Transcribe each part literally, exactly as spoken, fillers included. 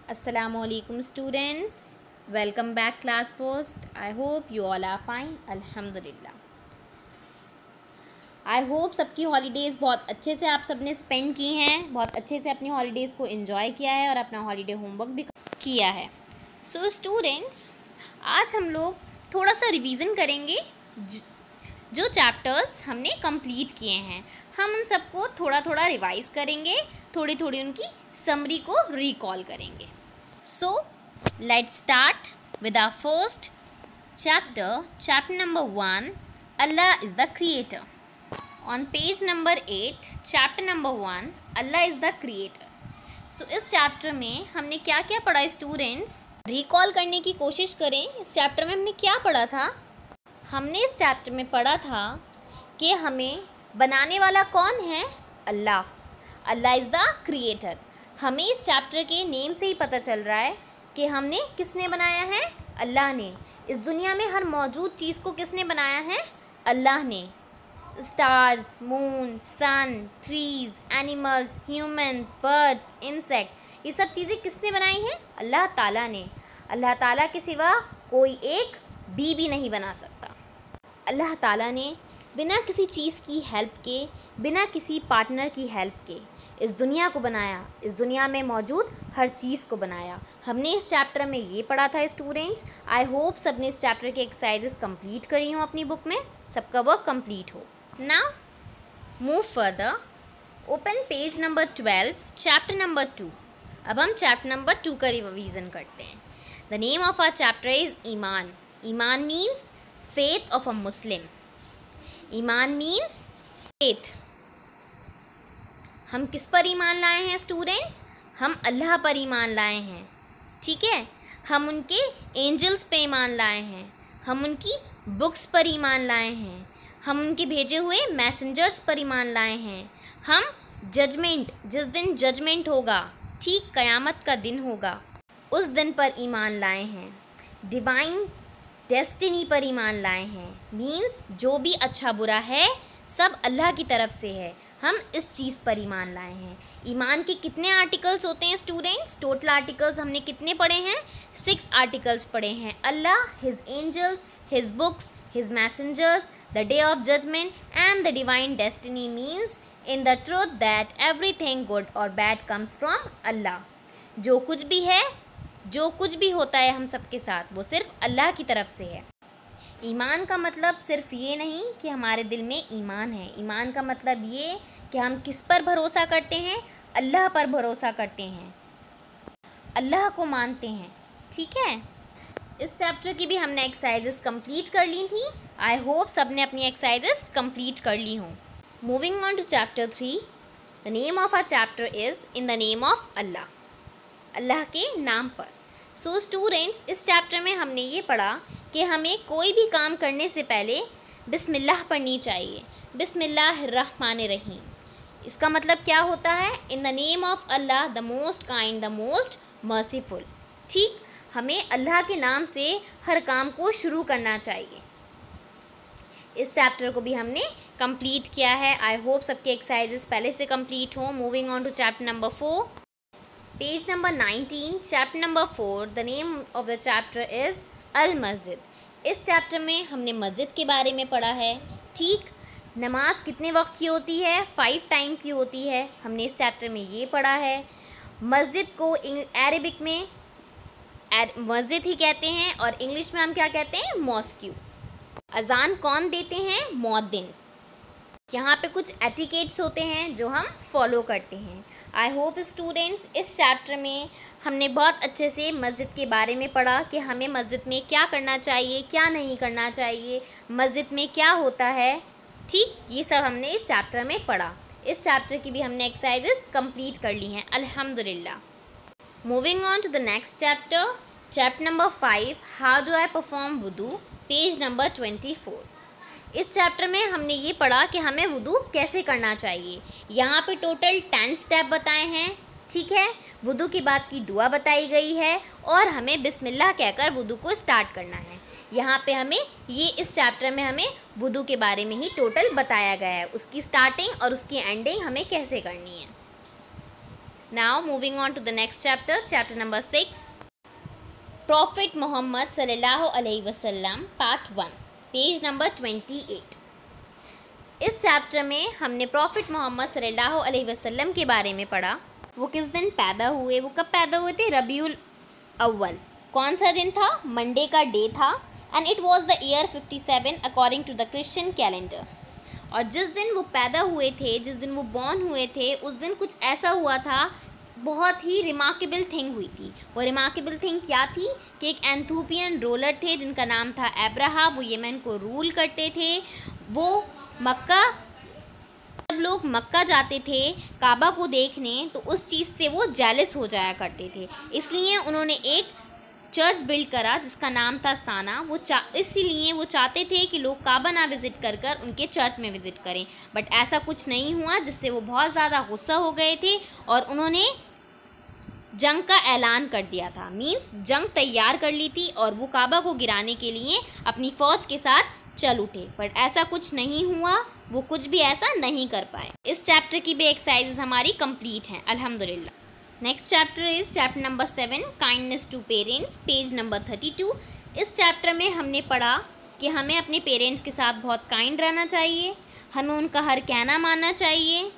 Assalamualaikum students, welcome back class first. I hope you all are fine. अल्हम्दुलिल्लाह. I hope सबकी holidays बहुत अच्छे से आप सबने स्पेंड की हैं, बहुत अच्छे से अपनी हॉलीडेज़ को एंजॉय किया है और अपना हॉलीडे होमवर्क भी किया है. सो so, स्टूडेंट्स, आज हम लोग थोड़ा सा रिवीजन करेंगे. जो चैप्टर्स हमने कंप्लीट किए हैं हम उन सबको थोड़ा थोड़ा रिवाइज करेंगे, थोड़ी थोड़ी उनकी समरी को रिकॉल करेंगे. So let's start with our first chapter, chapter number one, Allah is the creator. On page number eight, chapter number one, Allah is the creator. So इस चैप्टर में हमने क्या क्या पढ़ा स्टूडेंट्स? रिकॉल करने की कोशिश करें. इस चैप्टर में हमने क्या पढ़ा था? हमने इस चैप्टर में पढ़ा था कि हमें बनाने वाला कौन है? Allah. Allah is the creator. हमें इस चैप्टर के नेम से ही पता चल रहा है कि हमने किसने बनाया है? अल्लाह ने. इस दुनिया में हर मौजूद चीज़ को किसने बनाया है? अल्लाह ने. Stars, moon, sun, trees, animals, humans, birds, insect, ये सब चीज़ें किसने बनाई हैं? अल्लाह ताला ने. अल्लाह ताला के सिवा कोई एक बी भी नहीं बना सकता. अल्लाह ताला ने बिना किसी चीज़ की हेल्प के, बिना किसी पार्टनर की हेल्प के इस दुनिया को बनाया, इस दुनिया में मौजूद हर चीज़ को बनाया. हमने इस चैप्टर में ये पढ़ा था स्टूडेंट्स. आई होप सबने इस चैप्टर के एक्सरसाइजेस कंप्लीट करी हो अपनी बुक में, सबका वर्क कंप्लीट हो. Now move further. Open page number twelve, chapter number two. अब हम चैप्टर नंबर टू का रिवीजन करते हैं. The name of our chapter is ईमान. ईमान means faith of a Muslim. ईमान मीन्स फेथ. हम किस पर ईमान लाए हैं स्टूडेंट्स? हम अल्लाह पर ईमान लाए हैं. ठीक है. हम उनके एंजल्स पे ईमान लाए हैं. हम उनकी बुक्स पर ईमान लाए हैं. हम उनके भेजे हुए मैसेंजर्स पर ईमान लाए हैं. हम जजमेंट, जिस दिन जजमेंट होगा, ठीक क़यामत का दिन होगा, उस दिन पर ईमान लाए हैं. डिवाइन डेस्टिनी पर ईमान लाए हैं. मीन्स जो भी अच्छा बुरा है सब अल्लाह की तरफ से है. हम इस चीज़ पर ईमान लाए हैं. ईमान के कितने आर्टिकल्स होते हैं स्टूडेंट्स? टोटल आर्टिकल्स हमने कितने पढ़े हैं? सिक्स आर्टिकल्स पढ़े हैं. Allah, his angels, his books, his messengers, the day of judgment and the divine destiny. Means in the truth that everything good और बैड कम्स फ्रॉम अल्लाह. जो कुछ भी है, जो कुछ भी होता है हम सबके साथ, वो सिर्फ अल्लाह की तरफ से है. ईमान का मतलब सिर्फ ये नहीं कि हमारे दिल में ईमान है. ईमान का मतलब ये कि हम किस पर भरोसा करते हैं? अल्लाह पर भरोसा करते हैं, अल्लाह को मानते हैं. ठीक है. इस चैप्टर की भी हमने एक्सरसाइजेस कंप्लीट कर ली थी. आई होप सब ने अपनी एक्सरसाइजेस कंप्लीट कर ली हों. Moving on to chapter three. The name of our chapter is in the name of Allah. Allah के नाम पर. सो so, स्टूडेंट्स, इस चैप्टर में हमने ये पढ़ा कि हमें कोई भी काम करने से पहले बिस्मिल्लाह पढ़नी चाहिए. बिस्मिल्लाहिर्रहमानिर्रहीम. इसका मतलब क्या होता है? In the name of Allah, the most kind, the most merciful. ठीक. हमें अल्लाह के नाम से हर काम को शुरू करना चाहिए. इस चैप्टर को भी हमने कंप्लीट किया है. आई होप सबके एक्सरसाइजेस पहले से कंप्लीट हों. Moving on to chapter number four, page number nineteen, chapter number four. The name of the chapter is अल मस्जिद. इस चैप्टर में हमने मस्जिद के बारे में पढ़ा है. ठीक. नमाज कितने वक्त की होती है? फाइव टाइम की होती है. हमने इस चैप्टर में ये पढ़ा है. मस्जिद को अरबिक में मस्जिद ही कहते हैं और इंग्लिश में हम क्या कहते हैं? मॉस्क्यू. अजान कौन देते हैं? मुअद्दिन. यहाँ पे कुछ एटिकेट्स होते हैं जो हम फॉलो करते हैं. आई होप स्टूडेंट्स, इस चैप्टर में हमने बहुत अच्छे से मस्जिद के बारे में पढ़ा कि हमें मस्जिद में क्या करना चाहिए, क्या नहीं करना चाहिए, मस्जिद में क्या होता है. ठीक. ये सब हमने इस चैप्टर में पढ़ा. इस चैप्टर की भी हमने एक्सरसाइजेस कंप्लीट कर ली हैं अल्हम्दुलिल्लाह. Moving on to the next chapter, chapter number five, how do I perform वुदू, पेज नंबर ट्वेंटी फोर. इस चैप्टर में हमने ये पढ़ा कि हमें वुदू कैसे करना चाहिए. यहाँ पे टोटल टेन स्टेप बताए हैं. ठीक है. वुदू के बाद की दुआ बताई गई है और हमें बिस्मिल्लाह कहकर वुदू को स्टार्ट करना है. यहाँ पे हमें ये इस चैप्टर में हमें वुदू के बारे में ही टोटल बताया गया है. उसकी स्टार्टिंग और उसकी एंडिंग हमें कैसे करनी है. Now moving on to the next chapter, chapter number six, Prophet Muhammad sallallahu alaihi wasallam, part one, page number twenty-eight. इस चैप्टर में हमने प्रॉफिट मोहम्मद सल्लल्लाहु अलैहि वसल्लम के बारे में पढ़ा। वो किस दिन पैदा हुए, वो कब पैदा हुए थे? रबीउल अव्वल। कौन सा दिन था? मंडे का डे था। And it was the year fifty seven according to the Christian calendar. और जिस दिन वो पैदा हुए थे, जिस दिन वो बॉर्न हुए थे, उस दिन कुछ ऐसा हुआ था, बहुत ही रिमार्केबल थिंग हुई थी। वो रिमार्केबल थिंग क्या थी कि एक एंथोपियन रोलर थे जिनका नाम था एब्राहा। वो यमन को रूल करते थे। वो मक्का, जब लोग मक्का जाते थे काबा को देखने, तो उस चीज़ से वो जेलस हो जाया करते थे। इसलिए उन्होंने एक चर्च बिल्ड करा जिसका नाम था साना। वो चा इसीलिए वो चाहते थे कि लोग काबा ना विज़िट कर कर उनके चर्च में विज़िट करें, बट ऐसा कुछ नहीं हुआ, जिससे वो बहुत ज़्यादा गुस्सा हो गए थे और उन्होंने जंग का ऐलान कर दिया था। मींस जंग तैयार कर ली थी और वो काबा को गिराने के लिए अपनी फ़ौज के साथ चल उठे, बट ऐसा कुछ नहीं हुआ। वो कुछ भी ऐसा नहीं कर पाए। इस चैप्टर की भी एक्सरसाइजेस हमारी कंप्लीट हैं, अल्हम्दुलिल्लाह। Next chapter is chapter number seven, kindness to parents, page number thirty two. इस चैप्टर में हमने पढ़ा कि हमें अपने पेरेंट्स के साथ बहुत काइंड रहना चाहिए, हमें उनका हर कहना मानना चाहिए।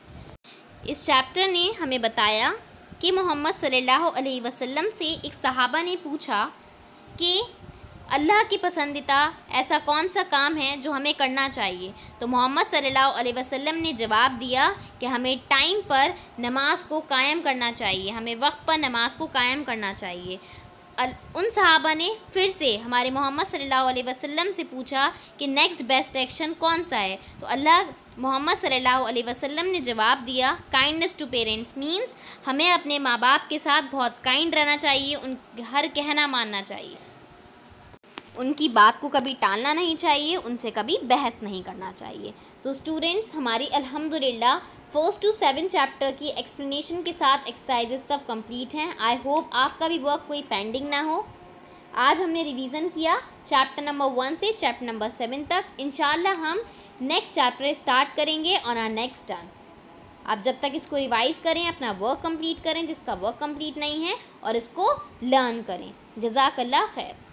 इस चैप्टर ने हमें बताया कि मोहम्मद सल्लल्लाहु अलैहि वसल्लम से एक सहाबा ने पूछा कि अल्लाह की पसंदीदा ऐसा कौन सा काम है जो हमें करना चाहिए। तो मोहम्मद सल्लल्लाहु अलैहि वसल्लम ने जवाब दिया कि हमें टाइम पर नमाज को कायम करना चाहिए, हमें वक्त पर नमाज को कायम करना चाहिए। उन सहाबा ने फिर से हमारे मोहम्मद सल्लल्लाहु अलैहि वसल्लम से पूछा कि नेक्स्ट बेस्ट एक्शन कौन सा है। तो अल्लाह मोहम्मद सल्लल्लाहु अलैहि वसल्लम ने जवाब दिया, काइंडनेस टू पेरेंट्स मीन्स हमें अपने माँ बाप के साथ बहुत काइंड रहना चाहिए, उनका हर कहना मानना चाहिए, उनकी बात को कभी टालना नहीं चाहिए, उनसे कभी बहस नहीं करना चाहिए। सो so, स्टूडेंट्स, हमारी अल्हम्दुलिल्लाह फर्स्ट टू सेवन चैप्टर की एक्सप्लेनेशन के साथ एक्सरसाइजेस सब कंप्लीट हैं। आई होप आपका भी वर्क कोई पेंडिंग ना हो। आज हमने रिवीजन किया चैप्टर नंबर वन से चैप्टर नंबर सेवन तक। इंशाल्लाह हम नेक्स्ट चैप्टर स्टार्ट करेंगे ऑन आवर नेक्स्ट टर्न। आप जब तक इसको रिवाइज़ करें, अपना वर्क कंप्लीट करें, जिसका वर्क कंप्लीट नहीं है, और इसको लर्न करें। जज़ाकल्लाह खैर।